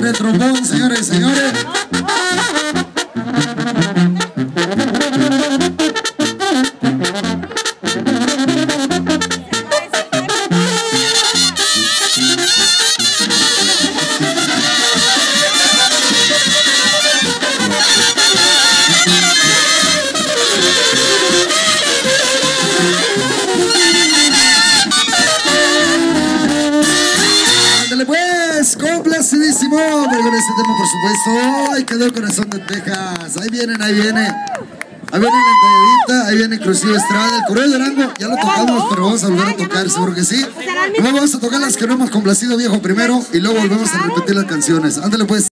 el trombón, señores y señores. Pues, complacidísimo, pero con este tema por supuesto. Ay, quedó el corazón de Texas. Ahí vienen, ahí viene. Ahí viene la entradita, ahí viene Crucillo Estrada. El Correo de Arango, ya lo tocamos, pero vamos a volver a tocar, seguro que sí. Luego vamos a tocar las que no hemos complacido, viejo, primero, y luego volvemos a repetir las canciones. Ándale pues.